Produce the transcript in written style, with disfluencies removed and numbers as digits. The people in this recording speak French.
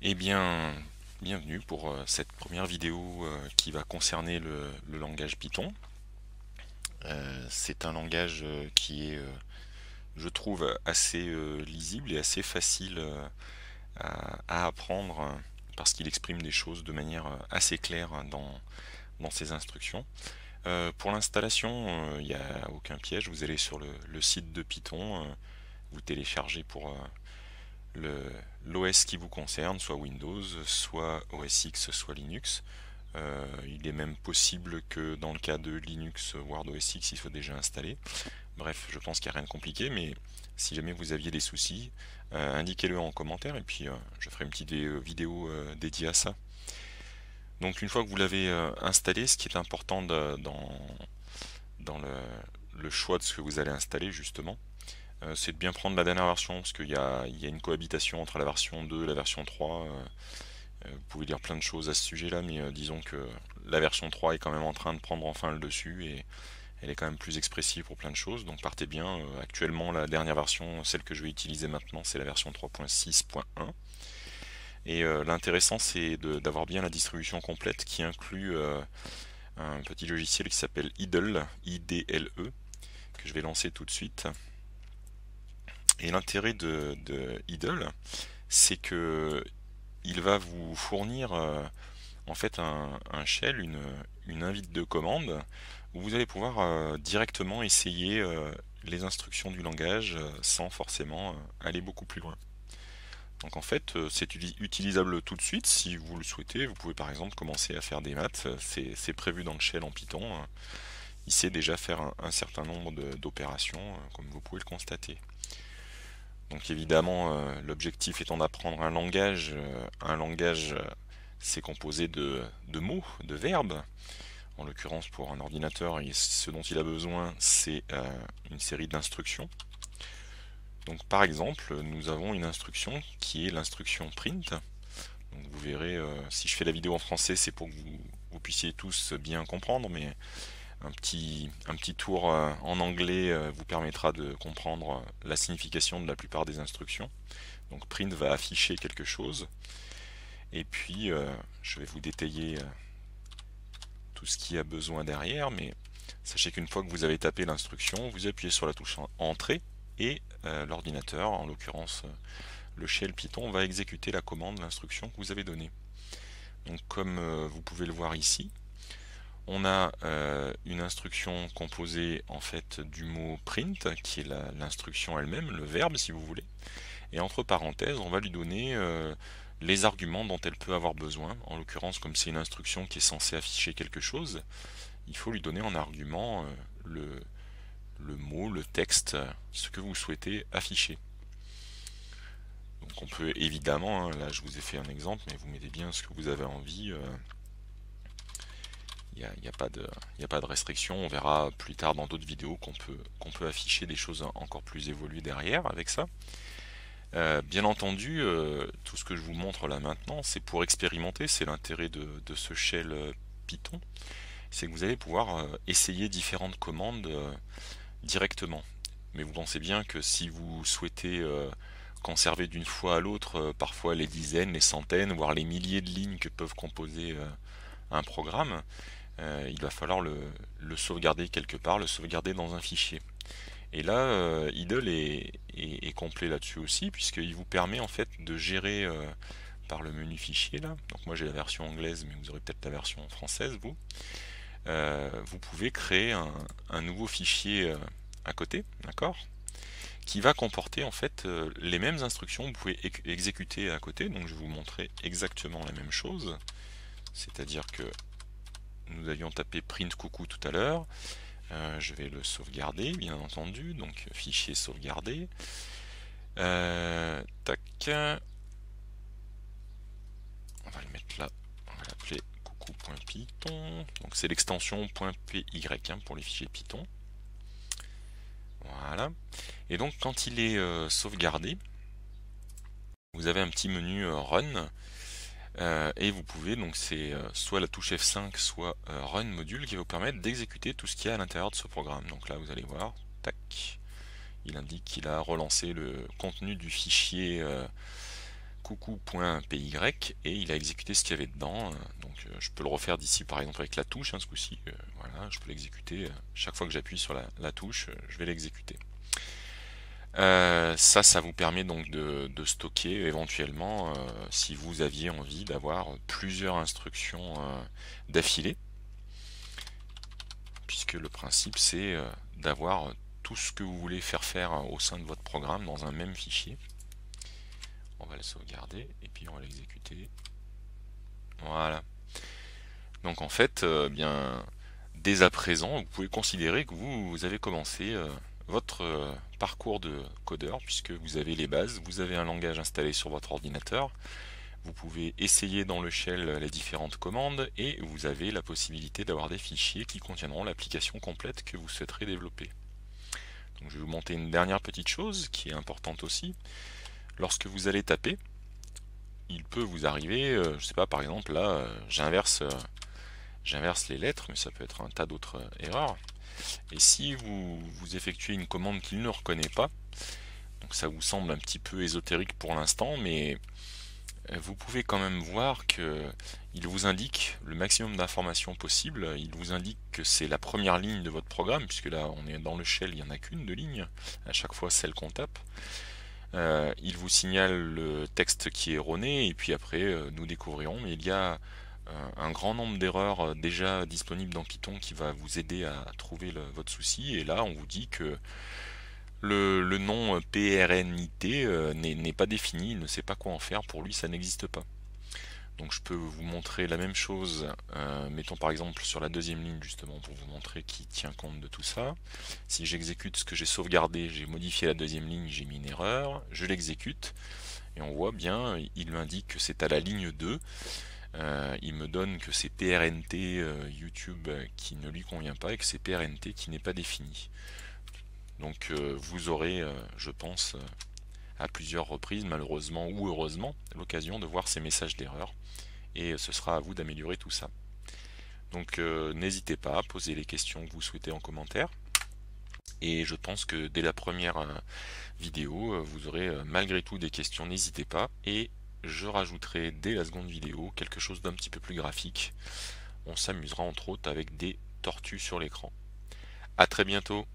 Eh bien, bienvenue pour cette première vidéo qui va concerner le langage Python. C'est un langage qui est, je trouve, assez lisible et assez facile à apprendre parce qu'il exprime des choses de manière assez claire dans ses instructions. Pour l'installation, il n'y a aucun piège. Vous allez sur le site de Python, vous téléchargez pour l'OS qui vous concerne, soit Windows, soit OS X, soit Linux. Il est même possible que dans le cas de Linux, Word OS X, il soit déjà installé. Bref, je pense qu'il n'y a rien de compliqué, mais si jamais vous aviez des soucis, indiquez-le en commentaire et puis je ferai une petite vidéo dédiée à ça. Donc une fois que vous l'avez installé, ce qui est important dans le choix de ce que vous allez installer justement, c'est de bien prendre la dernière version parce qu'il y a une cohabitation entre la version 2 et la version 3. Vous pouvez lire plein de choses à ce sujet-là, mais disons que la version 3 est quand même en train de prendre enfin le dessus et elle est quand même plus expressive pour plein de choses, donc partez bien. Actuellement, la dernière version, celle que je vais utiliser maintenant, c'est la version 3.6.1. Et l'intéressant, c'est d'avoir bien la distribution complète qui inclut un petit logiciel qui s'appelle Idle, I-D-L-E, que je vais lancer tout de suite. Et l'intérêt de Idle, c'est que il va vous fournir en fait un shell, une invite de commande, où vous allez pouvoir directement essayer les instructions du langage sans forcément aller beaucoup plus loin. Donc en fait, c'est utilisable tout de suite si vous le souhaitez. Vous pouvez par exemple commencer à faire des maths. C'est prévu dans le shell en Python. Il sait déjà faire un certain nombre d'opérations, comme vous pouvez le constater. Donc évidemment, l'objectif étant d'apprendre un langage c'est composé de mots, de verbes. En l'occurrence, pour un ordinateur, ce dont il a besoin, c'est une série d'instructions. Donc par exemple, nous avons une instruction qui est l'instruction print. Donc vous verrez, si je fais la vidéo en français, c'est pour que vous puissiez tous bien comprendre, mais un petit tour en anglais vous permettra de comprendre la signification de la plupart des instructions. Donc print va afficher quelque chose, et puis je vais vous détailler tout ce qu'il y a besoin derrière, mais sachez qu'une fois que vous avez tapé l'instruction, vous appuyez sur la touche Entrée, et l'ordinateur, en l'occurrence le shell Python, va exécuter la commande, l'instruction que vous avez donnée. Donc comme vous pouvez le voir ici, on a une instruction composée en fait du mot print, qui est l'instruction elle-même, le verbe si vous voulez, et entre parenthèses, on va lui donner les arguments dont elle peut avoir besoin. En l'occurrence, comme c'est une instruction qui est censée afficher quelque chose, il faut lui donner en argument le mot, le texte, ce que vous souhaitez afficher. Donc on peut évidemment, là je vous ai fait un exemple, mais vous mettez bien ce que vous avez envie. Il n'y a pas de restriction. On verra plus tard dans d'autres vidéos qu'on peut afficher des choses encore plus évoluées derrière avec ça. Bien entendu, tout ce que je vous montre là maintenant, c'est pour expérimenter, c'est l'intérêt de ce shell Python, c'est que vous allez pouvoir essayer différentes commandes directement. Mais vous pensez bien que si vous souhaitez conserver d'une fois à l'autre parfois les dizaines, les centaines, voire les milliers de lignes que peuvent composer un programme, il va falloir le sauvegarder quelque part, le sauvegarder dans un fichier. Et là, Idle est complet là-dessus aussi, puisqu'il vous permet en fait de gérer par le menu fichier là. Donc moi j'ai la version anglaise, mais vous aurez peut-être la version française, vous. Vous pouvez créer un nouveau fichier à côté, d'accord, qui va comporter en fait les mêmes instructions que vous pouvez exécuter à côté. Donc je vais vous montrer exactement la même chose. C'est-à-dire que nous avions tapé print coucou tout à l'heure. Je vais le sauvegarder, bien entendu. Donc fichier sauvegardé. Tac. On va le mettre là. On va l'appeler coucou.python. Donc c'est l'extension .py pour les fichiers Python. Voilà. Et donc quand il est sauvegardé, vous avez un petit menu Run. Et vous pouvez, donc c'est soit la touche F5, soit Run module qui va vous permettre d'exécuter tout ce qu'il y a à l'intérieur de ce programme. Donc là vous allez voir, tac, il indique qu'il a relancé le contenu du fichier coucou.py et il a exécuté ce qu'il y avait dedans. Donc je peux le refaire d'ici par exemple avec la touche, ce coup-ci. Voilà, je peux l'exécuter. Chaque fois que j'appuie sur la touche, je vais l'exécuter. Ça vous permet donc de stocker éventuellement si vous aviez envie d'avoir plusieurs instructions d'affilée, puisque le principe c'est d'avoir tout ce que vous voulez faire au sein de votre programme dans un même fichier. On va le sauvegarder et puis on va l'exécuter. Voilà. Donc en fait, bien dès à présent, vous pouvez considérer que vous avez commencé votre parcours de codeur, puisque vous avez les bases, vous avez un langage installé sur votre ordinateur, vous pouvez essayer dans le shell les différentes commandes et vous avez la possibilité d'avoir des fichiers qui contiendront l'application complète que vous souhaiterez développer. Donc je vais vous montrer une dernière petite chose qui est importante aussi. Lorsque vous allez taper, il peut vous arriver, je sais pas, par exemple là j'inverse les lettres, mais ça peut être un tas d'autres erreurs. Et si vous effectuez une commande qu'il ne reconnaît pas, donc ça vous semble un petit peu ésotérique pour l'instant, mais vous pouvez quand même voir que il vous indique le maximum d'informations possibles. Il vous indique que c'est la première ligne de votre programme, puisque là on est dans le shell, il n'y en a qu'une de ligne, à chaque fois celle qu'on tape. Il vous signale le texte qui est erroné, et puis après nous découvrirons, mais il y a un grand nombre d'erreurs déjà disponibles dans Python qui va vous aider à trouver votre souci. Et là on vous dit que le nom PRNIT n'est pas défini, il ne sait pas quoi en faire, pour lui ça n'existe pas. Donc je peux vous montrer la même chose, mettons par exemple sur la deuxième ligne justement pour vous montrer qu'il tient compte de tout ça. Si j'exécute ce que j'ai sauvegardé, j'ai modifié la deuxième ligne, j'ai mis une erreur, je l'exécute et on voit bien, il m'indique que c'est à la ligne 2. Il me donne que c'est PRNT YouTube qui ne lui convient pas et que c'est PRNT qui n'est pas défini. Donc vous aurez, je pense, à plusieurs reprises, malheureusement ou heureusement, l'occasion de voir ces messages d'erreur. Et ce sera à vous d'améliorer tout ça. Donc n'hésitez pas à poser les questions que vous souhaitez en commentaire. Et je pense que dès la première vidéo, vous aurez malgré tout des questions, n'hésitez pas. Et je rajouterai dès la seconde vidéo quelque chose d'un petit peu plus graphique. On s'amusera entre autres avec des tortues sur l'écran. A très bientôt!